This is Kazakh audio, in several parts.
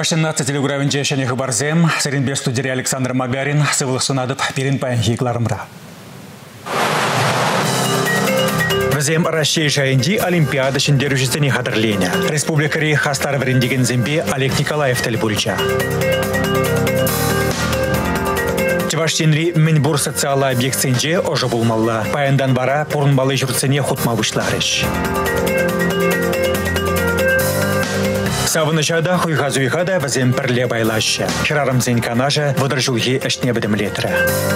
18 телеграфинче шәне хабарзем, Саринбе студия Александр Магарин, сывлық сунадып перин паян хикларымра. Візем Россия жайынди Олимпиада шендерушістіне қадырлене. Республикари хастар врендеген зембе Олег Николаев тәлбульча. Чеваштенри Минбур социалы объектсенже ожы булмалла. Паяндан бара пурнбалы жүртсене хутма вышларыш. Савынышада хуйхазуйхада візем пірле байлашы. Хирарымзен канажа выдыржулги әшне бідімлетірі.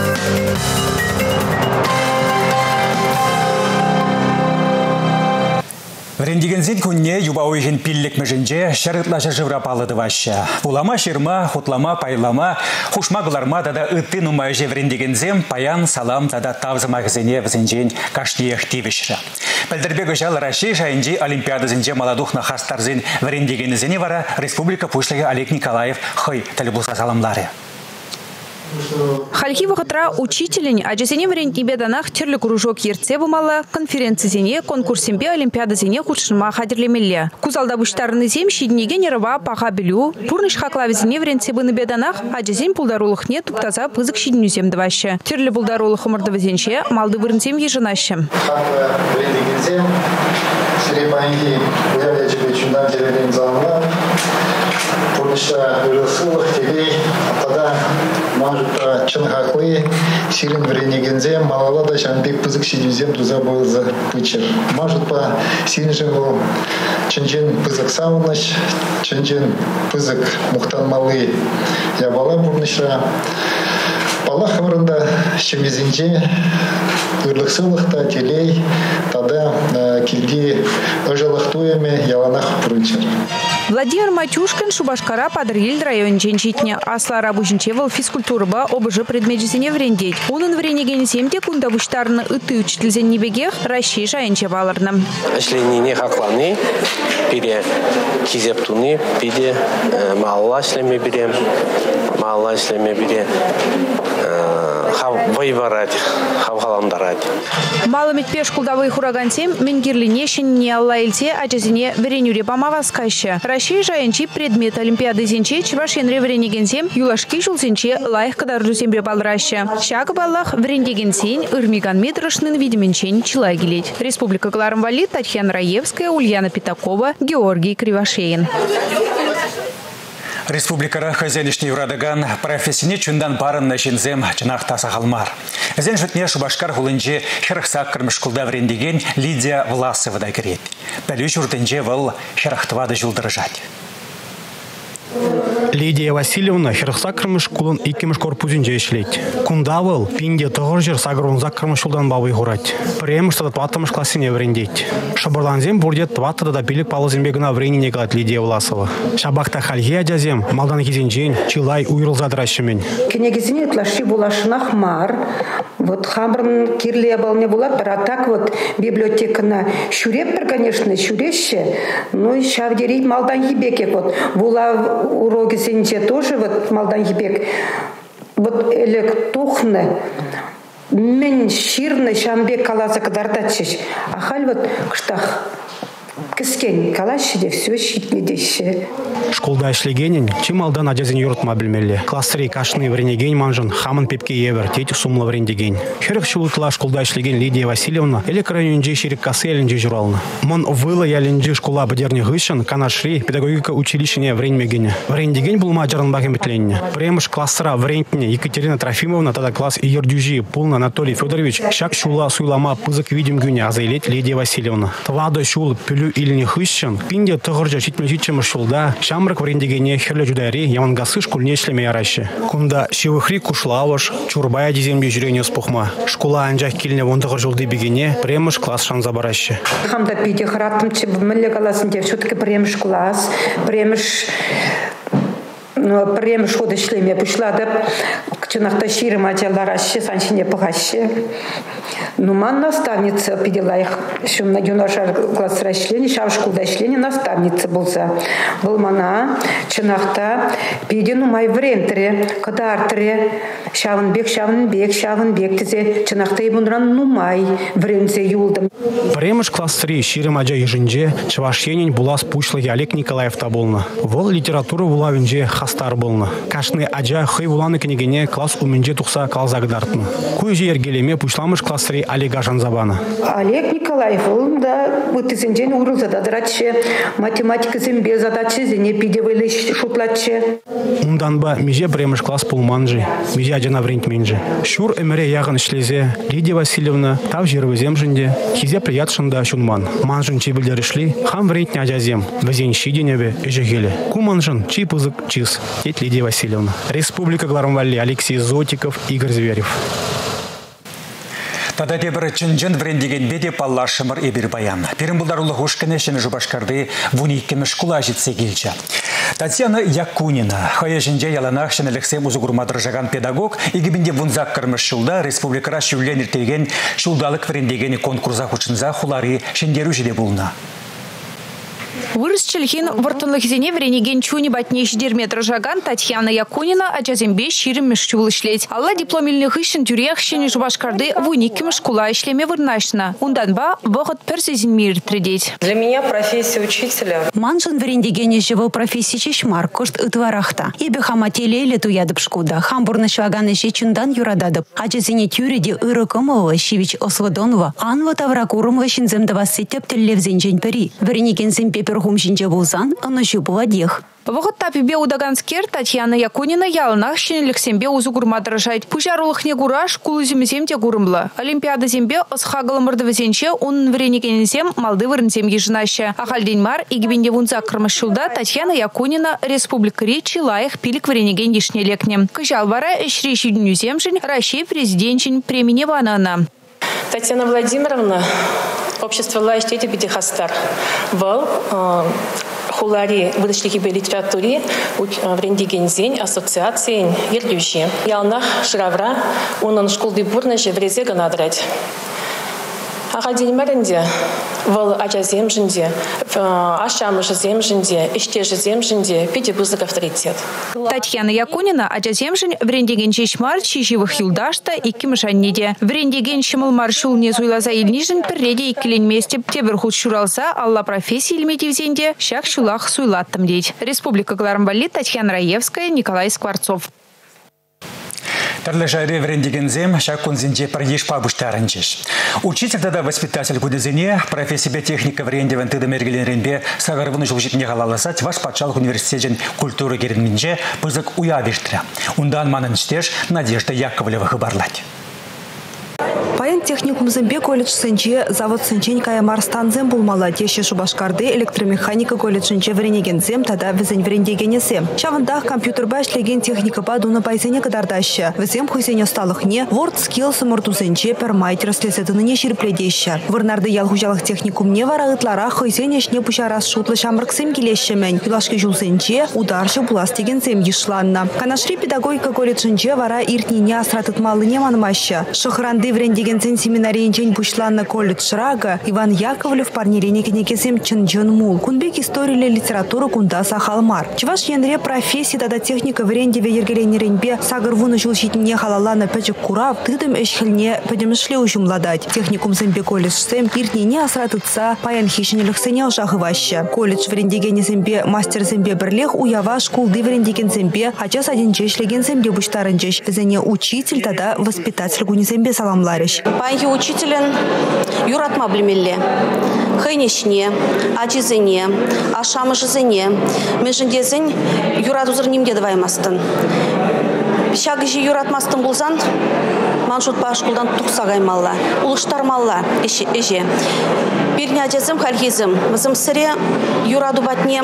Врендеген зет күнне юбауйген пиллік мәжінже шарытлашы жыврапалыды вашы. Улама шырма, хутлама, пайлама, хушмағыларма дада үтті нумайже врендеген зем паян салам дада тавзыма гізене візенжен кашниех тивішрі. Пәлдірбегі жал Россия жайынже Олимпиада зенже маладухна хастарзен врендеген зене вара Республика Пушлығы Олег Николаев хой тәлібуса саламлары. Хальхи вахатра учителень, а джезене варенти беданах терлі кружок ерце бумала, конференцизене, конкурсембе Олимпиада зене худшынма хадерлемелле. Кузалда буштарыны зем шиднеге нерва паха білу, пурныш хаклавизене варенце быны беданах, а джезен пулдарулықне туптаза пызык шиднюзем дваще. Терлі пулдарулық ымырды вазенче, малды вырынцем ежынаще. Может, чынхаклы, сирен вренегензем, малалада шамбек пызык шидюзем туза бойылза пычыр. Может, по сирен был чынчен пызык сауныш, чынчен пызык мухтан малы ябала бурныша. Палах хымырында шемезенже, ырлықсылықта телей, тада келге ыжылықтуеме яланах пұрынчыр. Владимир Матюшкин Шубашкара подрил район Дженчитне. Асла рабочинчевал физкультурба обыжы предмеджизене врендеть. Унын вренеген семте кунда буштарны ыты учительзен небегех Россия жайынчеваларным. Ашленіне хакланы, бире кизептуны, бире малла шлеме бире, вайварать, хавгаламдарать. Малымет пеш кулдавый хурагансем менгирлине шенне алла илте аджазине веренюре памаваскаще. Россия жайынчи предмет Олимпиады зенче чевашенре вренегенсем юлашки жулзенче лайх кадаржусембе балраще. Шагы баллах вренегенсен ырмиган метрышнын видименчен чилай гилеть. Республика Клармвали, Татьяна Раевская, Ульяна Питакова, Георгий Кривошеин. Республикара хозяйлишний урадаган профессионе чундан парын начинзем чынақта сақалмар. Зен жүтне Шубашкар хулынже херықсақ кірмішкулда врендеген Лидия Власова да керет. Пәлі жүрденже выл херықтывады жылдырыжат. Лидия Васильевна херықсақ кірмішкулын икеміш корпузинже ешлейді. Кундавыл пинде тұғыр жер сағырунзақ кірмішулдан бабы ғұрат. Преміштады тваттымыш классине врендейді. Шабырданзем бұрдет тваттыда да билік палызембегіна вреніне қалады Лидия Власова. Шабақта халге адязем малдан кезенжен чилай уйрылзадыращымен. Кенегізіне ұтлашы болашынақ мар. Вот хамрын кирле балне булат, а так вот библиотекана шуреппер, конечно, шуреще, но и шавдерить малдан хибеке вот була уроки сенче тоже вот малдан хибек вот электухне мен ширны шамбек каласа кадардачиш, а халь вот кштах кіскен калашыде все щитне деші. Школда ішлегенен, чим алдан адязен юртма білмелі. Кластыры кашны вренеген манжын, хамын пепке евер, теть сумла врендеген. Херек шулытла школда ішлеген Лидия Васильевна, элек районже шерик касы әлінже журалны. Мон вылы әлінже школа бідерне гышын, канашри педагогика училищене вренмегене. Врендеген бұл маджарын бақым бітленне. Премыш кластыра врентне Екатерина Трофимовна, тада класс иердюжи Пулна Анатолий Федорович, шак шула суйлама пызык видим гюне, азайлет Лидия Васильевна. Твады шул пүлі иліне хыщын, пинде тұғыржа шитмелжитчемі шулда, шамрак врендегене херлі жүдайри, ямангасы шкулне шлеме ярашы. Кунда шивыхри кушлавыш, чурбая дизембе жүрені спухма. Шкула анжақ келіне вондығыр жылды бегене, премыш класс шанза барашы. Хамда пиде храттым че мүлі қаласын деп, все-таки премыш класс, премыш ходы шлеме пұшладып, чынақта ширым ажаларашы, саншыне пұғашы. Нуман наставница пидела их, что на юношар класс расчлени, шав школда члени наставница болса. Был мана, чынақта беден умай врентре, кадартре, шавынбек тізе чынақта ебунран нумай вренце юлдым. Премыш класс 3 ширим аджа ежинже чывашенин булас пушлыги Олег Николаев табылны. Вол литература вулавинже хастар болны. Кашны аджа хый вуланы книгине класс уминже тухса калзагдартны. Куйже ергелеме пушламыш класс 3 Олег Ажанзабана. Олег Николаев, он да, вот изенжен урыл зададырачы, математика зембе задачы, зене пидевайлы шутлачы. Унданба миже премыш класс пулманжи, миже аджана врентменжи. Шур эмере ягын ишлезе Лидия Васильевна тав жервыземжинде, хизе приятшында шунман. Манжын чебілдер ішли, хам врентне аджазем, вазен шиденебе эжегеле. Куманжын чи пызык чиз, тет Лидия Васильевна. Республика Гларамвалли, Алексей Зотиков, Игорь Зверев. Тада дебір чынжын врендеген беде палла шымыр ебір баян. Перімбулдарулы хошканешіні жұбашқарды вуниккені шкула жетсе келчі. Татьяна Якунина, хайышынже яланақ шынеліксе ұзығырмадыр педагог, егібінде вунзақ кірміш жылда республикара шүлен ертеген шулдалық врендегені конкурса құчынза хулары шендеру жеде болна. Вырыс челхин вартынлық зене вренеген чуни батне жидерметр жаган Татьяна Якунина аджазембе ширим мешчул ишлеть. Алла дипломильных ищен тюрех щени жубашкарды вуниким школа ишлеме вырнашна. Унданба вогот персезин мир тредеть. Для меня профессия учителя. Манжын врендегене живо профессии чешмар кошт ытварахта. Ебе хамателе лету ядып шкуда. Хамбурны шваганы чечундан юрададып. Аджазене тюреди ырыкымова Шивич Осводонова. Анва тавракурым ващинзем давасытеп теллевзенжен пери. Вренеген земпе перхумшинче булсан, анушу буладех. Вогот тапибе удаганскер Татьяна Якунина ялнах щенеліксембе узугурмадыр жайт. Пужарулых негура шкулы земземде гурымлы. Олимпиада зембе осхагылы мырдывызенче унын вренегензем малды вырынзем ежынаща. Ахальден мар игибенде вунзак кырмышшулда Татьяна Якунина республикари Чилаях пилик вренеген ешнелекне. Кыжал вара эшреши днюземжин Россия президентчин премине ванана. Татьяна Владимировна, общество Лайштети Бедихастар. Вал хулари выдачли кибе литературе врендигензень ассоциации ерлющи. Ялнах шравра унан школды бурнаже врезе ганадрать. Ахадин меренде вал аджаземжинде, ашамыжаземжинде, иштежаземжинде пиде бузык авторитет. Татьяна Якунина аджаземжин врендеген чешмар чиживых юлдашта и кимшанниде. Врендеген шымыл маршул не зуйлаза илнижин перреде иккелен месте теберхут шуралса алла профессии илметивзенде шак шулах суйлаттым деть. Республика Гларамвалли, Татьяна Раевская, Николай Скворцов. Тарлежайре врендигензем шакунзинче пареш пабуштарынчеш. Учитель тогда воспитатель гудезине, профессия техника врендивен тыды мергеленренбе сагарвыны жылжитне халаласать ваш патшалық университетен культуры керенминче пызык уявиштра. Ундан манын штеш Надежда Яковлева хабарлать. Паян техникум зембе колледж сенче завод сенчень каямар станзем булмала теше шубашкарды электромеханика колледжинче вренегензем тада везень врендегенесем. Чавындах компьютер башлеген техника падуна пайзене кадардаща. Везем хуйсене сталыхне Word Skills муртузенче пермайтер слезетыныне ширпледеща. Вырнарды ялхужалых техникум не вара ытлара хуйсене шне пушарас шутлы шамрыксем келещемен. Юлашки жулсенче ударшы буластегензем ешланна. Канашри педагогика колледжинче вара иртнине асратытмалыне манмаща. Шохранды врендеген семинарийнчен бушланна колледж рага Иван Яковлев парнелене кенекесем чынжын мул. Кунбек история литература кунда сахалмар. Чуваш янре профессии тада техника врендеве ергеленеренбе сагырвуны жулщитне халалана печек курав тыдым эшхельне подемышле ужумладать. Техникум зембе колледж сем иртнине асратытса паян хищенелых сене жахываща. Колледж врендегене зембе мастер зембе бірлех уява шкулды врендеген зембе ачас один чешлеген зембе буштарынчеш. Зене учитель тада воспитатель гуни зембе саламларищ. Панхи учителен юратма блемелле. Хайнешне, ачизене, ашамышызене. Межіндезін юрат узырнимде даваймастын. Шагыжи юратмастын булзан, маншут пашкулдан тұқсағаймалла. Улыштармалла эже. Бірне ачазым халхизым. Візім сіре юраду батне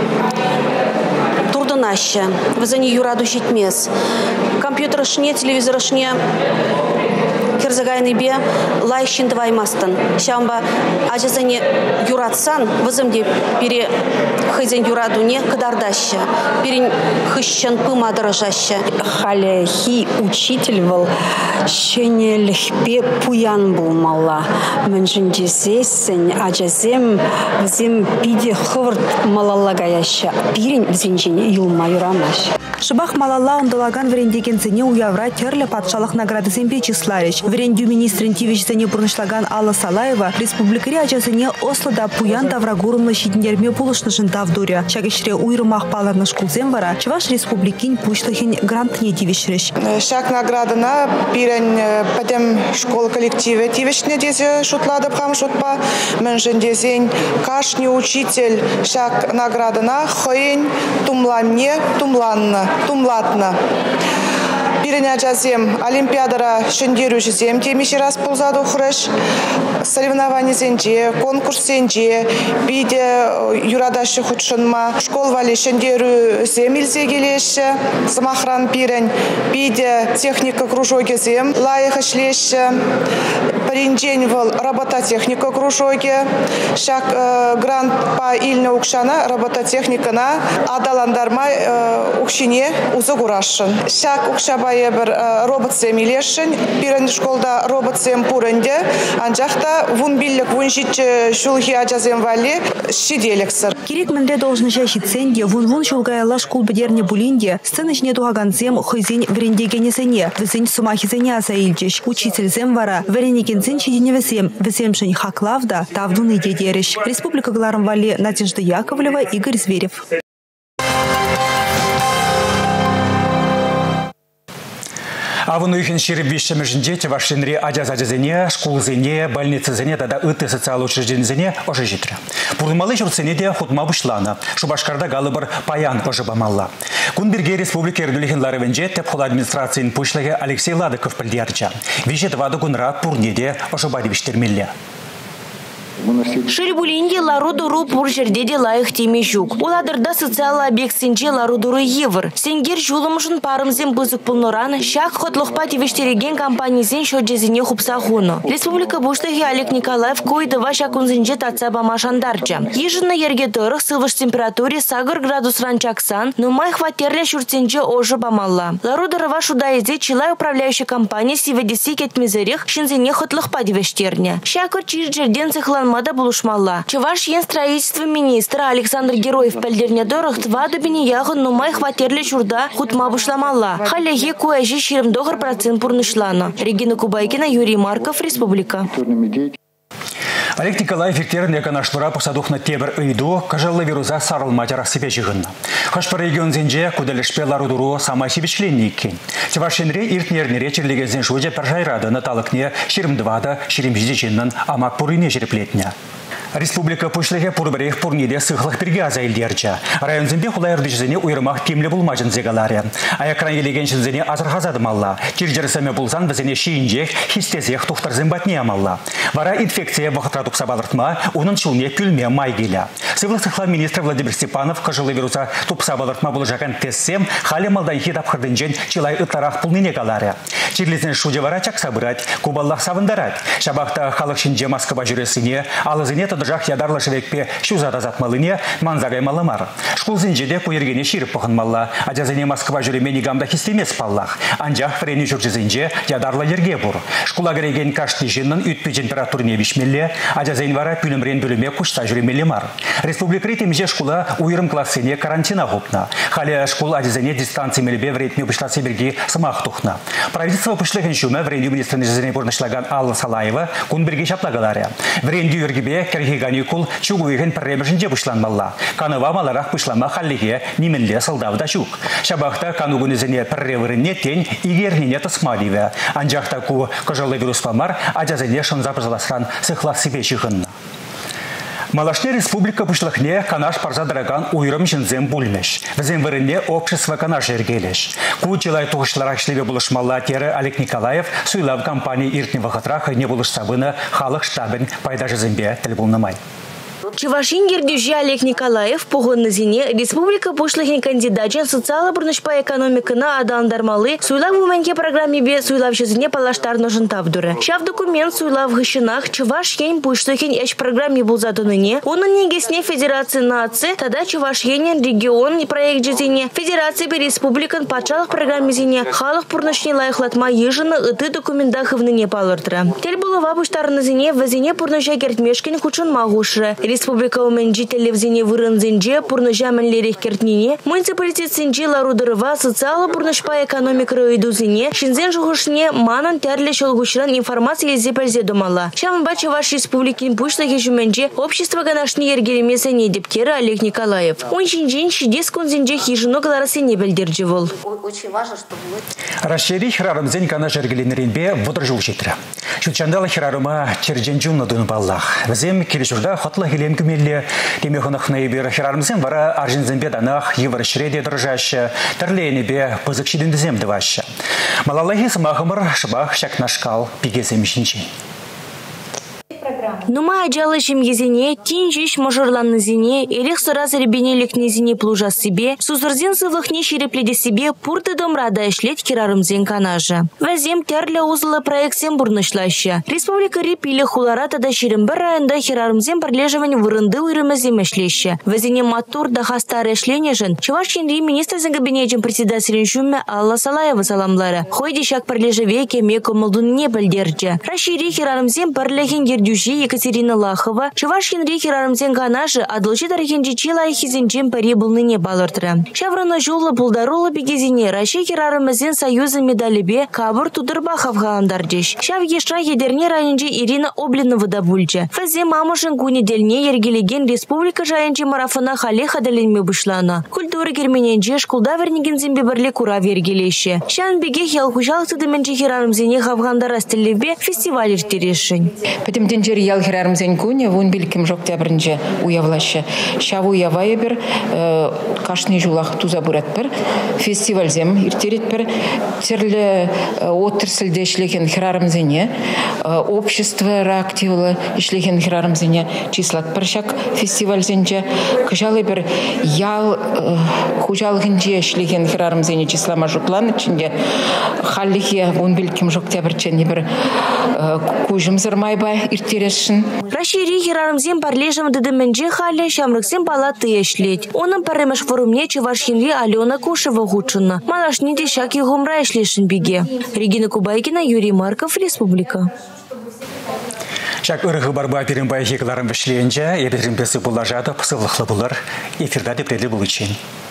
турдынашы. Візіне юраду жетмес. Компьютер ішне, телевизор ішне загайны бе лайшин дваймастан. Шамба ажазане юратсан, вызымде пере хызен юрадуне кадардаща, пере хыщан пымадыржаща. Халя хи учитель был, щене лихпе пуян был мала. Менжинде зесен, ажазем взем пиде хвырт малалагаяща. Пирень взенжене юлма юрамаш. Шыбах малалла ондолаган врендеген зене уявра терлі патшалық награды земпе числарич. Врендю министрин тивич зене бурнышлаган Алла Салаева республикари ажазене Ослода пуян таврагурымлы щитнерме пулышнышын тавдуря. Шагешре уйрымах паларны шкулзем вара Чуваш республикин пучлыхин грантне тивишриш. Шак наградына пирен падем школ коллективе тивишне дезе шутладып хам шутпа. Менжен дезень кашни учитель шак наградына хоень тумланне тумланна. Тумлатна. Пиреня жазем олимпиадара шендеру жезем темеші раз пулзаду хрыш. Соревнования зенже, конкурс зенже, биде юрадашы худшынма. Школ вали шендеру земельзе келеші. Самахран пирен, биде техника кружоге зем лайық ішлеші. Паринжен вал робототехника кружоге. Шак грант по ильна укшана робототехникана адаландарма укшине узы курашын. Шак укшаба бір робот земелешін, пирен школда робот зем пурынде, анжақта вун биллік вун житчі шулхи ажазем вали шиделексір. Керек мінді должныша шитсенде, вун шулгайла школ бідерне булинде, сценычне туғаган зем хызен врендегенесене, візен сумахизене азаилчеш, учитель зем вара, вренегензен шидене віземшін хаклавда, тавдуны дедереш. Республика Гларом вали Надежда Яковлева, Игорь Зверев. Авыну ихин шеріп вишшемежінде Чувашинре ажаз-ажазене, шкулзене, больницезене, дада ыты социал учреждензене ожы житрі. Пурдымалы жүрсене де хутма бұшлана. Шубашкарда галы бір паян ожы бамалла. Күн бірге республика ердулихин ларывенже тепхол администрациян пушлығы Алексей Ладыков білдерча. Вишет вады күнра пурнеде ожы бадивиштермелле. Шербулинде ларудуру пуржердеде лайық темежук. Уладырда социалы объектсенже ларудуру евр. Сенгер жулымышын парымзен бұзық пулнуран, шақ хотлықпа тевештереген компаниясен шоджезіне хупсахуну. Республика Бушлығы Олег Николаев койдыва шакунзенже татса бамашандарча. Ежінна ерге тұрық сывыш температуре сагыр градус ранчаксан, нумай хватерлі шурценже ожы бамалла. Ларудырова шудаезе чилай управляющая компания сиведеси кетмезерих шинзене хотлықпа тевештерне. Шакыр чирджерден цехлан мада булушмалла. Чуваш ен строительство министра Александр Героев пәлдерне дорых тваду біне яғын нумай хватерлі чурда хутма бушламалла. Халеге куәжі шерімдоғыр процент пурнышлана. Регина Кубайкина, Юрий Марков, Республика. Олег Николаев иктерін эконаштыра посадухна тебір үйду, кажаллы вируза сарыл матерах себе жығынна. Хашпар регион зенже куделешпе ларудуру сама сибишленні кен. Чувашинре иртнернере черлегензен шуде паржайрады наталықне шерімдвада шеремжидеченнен амак пурыне жереплетня. Республика пушлығы пурбірех пурнеде сықлық бірге азайлдерчі. Районзенде құлайырдышызыне уйрымақ темлі бұлмажын зегалары. Аякран елегеншінзіне азырғазадымалла. Киржерісіме бұлзан бізіне шейінжек хистезех тұқтарзын батне амалла. Вара инфекция вақытра тұқса балыртма, оның чылне күлме май келі. Сывлық сықла министр Владимир Степанов қыжылы вируса тұпса балыртма бұл жақан тессем, халі малдан хит апқырдынжен чылай ұттарақ пұлныне қалары. Чирлесін шуде вара чакса бұрат, кубаллақ савындарат. Шабақта халық шинже Москва жүресіне, алызыне жақ ядарлы шевекпе шузада затмалыне манзагай маламар. Шкул зенжеде куергене ширіп пұхынмалла. Адязыне Москва жүремені гамда хистемес паллах. Анжақ френі жүржізенже ядарлы ерге бұр. Шкула кереген кашты жиннын үтпе температуріне бішмелле, адязын вара пүлімрен бөліме күшта жүремелі мар. Республика ретемже шкула уйрым классыне карантина ғупна. Халі шкул адязыне дистанции мелебе вретме бұшласы бірге сымақ тұхна. Правительство пүшлігін шуме вренді министріне жызыне бұрнышлаган Алла Салаева күн бірге шаплагалары. Вренді өргебе каникул чугуйген премежинде бушланмалла. Каныва маларах бушланма халлиге нименле сылдавда чук. Шабахта канугунезене превырыне тень игернине тасмадиве. Анжахта ку кожалы вируспамар адязене шонзапызаласран сыхлас себе чихынна. Малашне республика пушлахне канаш парзадраган уйрым жинзем бульмеш. Візен вырыне общество канаш ергелеш. Кучилай туғышларак шлеве булышмалла тері Олег Николаев суйлав компании иртні вақытрақ не булышсабыны халық штабын пайда жызембе тіл булнымай. Чувашин гердюжи Олег Николаев погонны зине республика бушлыхин кандидатчен социалы бурнышпа экономикына адандармалы суйлав уменке программе бе суйлав жезине палаштар ножын тавдуры. Шав документ суйлав гышынах Чуваш ен бушлыхин эш программе булзадыныне, onun негесне Федерации нации, тогда Чуваш енен регион и проект жезине Федерации бе республикан пачалых программе зине халық пурнышне лайхлатма ежины ыты документах ивныне палыртыры. Тель булова буштарны зине вазине пурныша кертмешкин кучун магушры. Республика умен жители в зине вырын зинже пурныша мәнлерих кертнине, муниципалитет зинже ларудырыва социалы пурнышпа экономика ройду зине, шинзен жугушне манан тәрлі шолгушран информация езепельзе думала. Шамба Чуваш республикин пушлахи жуменже общество ганашни ергеремесе недептері Олег Николаев. Он шинжен шидес кунзинже хижину галарасы не бельдерджи вол. Очень важно, чтобы мы... Расшири хирарымзен кана жергеленеринбе вудыржу житра. Шутчандалы хирарыма чердженджун надын баллах. Візем келешурда хотлы хилен күмелі демехонах наибер хирарымзен вара аржинзенбе данах еваршреде дыржашы, тірлейнебе пызыкшидіндізем дывашы. Малалахи самахымыр шыбах шакнашкал пигезем шинчен. Нума аджалы жемгезине, тинжиш мажорланны зине, элех сыраз ребенелік незине плужа себе, сузырзен сывлыхне шерепледе себе пурты домрада эшлет кирарымзен канажа. Вазем терлі узылы проектсен бурнышлаща. Республика репилі хуларата да шерембір райында хирарымзен бірлежевен вырынды уйрымызем эшлеща. Вазине матур да хастар эшленежен, Чуваш енри министрзен кабинетен председателен жүмме Алла Салаева саламлары. Хойди шак бірлежеве кеме комылдун не білдерджа. Рашири хирарымзен бірлеген гердюжи Екатерина Лахова, Чуваш енри хирарымзен канажы адылчы тарихенжи чилай хизенжен пари булныне балыртыры. Шаврана жулы пулдарулы бегезине Раши хирарымзен союзы медалебе кабыр тудырба хавгаандардеш. Шав ешра едерне районжи Ирина Облинова да бульча. Фазе мамышын кунедельне ергелеген республика жайынчы марафона хале хадаленме бышлана. Культура кермененже шкулда вернегензен беберле кура вергелеше. Шан беге хелхужал сыдыменче хирарымзене хавганда растелебе фестиваль иртерешін. Петемденжер ял хирарымзен куне вон билким жокта бірінже уявлашы. Шаву уявайы бір кашны жулақ туза бұрат бір фестивальзем иртерет бір терлі отырсылды ішлеген хирарымзене общество реактивлы ішлеген хирарымзене числат бір шак фестивальзенже кыжалы бір ял хужалығынже ішлеген хирарымзене числама жұтлан ішінде халлихе вон билким жокта бірчені бір кужым зырмайба иртерешін. Рашири хирарымзен парлежем дыдыменже хале шамрыксен палаты эшлет. Оның паремеш форумне Чуваш енри Алена Кушева худшына. Малашни дешак егумра эшлешін беге. Регина Кубайкина, Юрий Марков, Республика. Шак ырығы барба перембай хекларым вішленже, ебетрімпесі бұлажады пысылықлы бұлар, эфирда депредлі бұл үшін.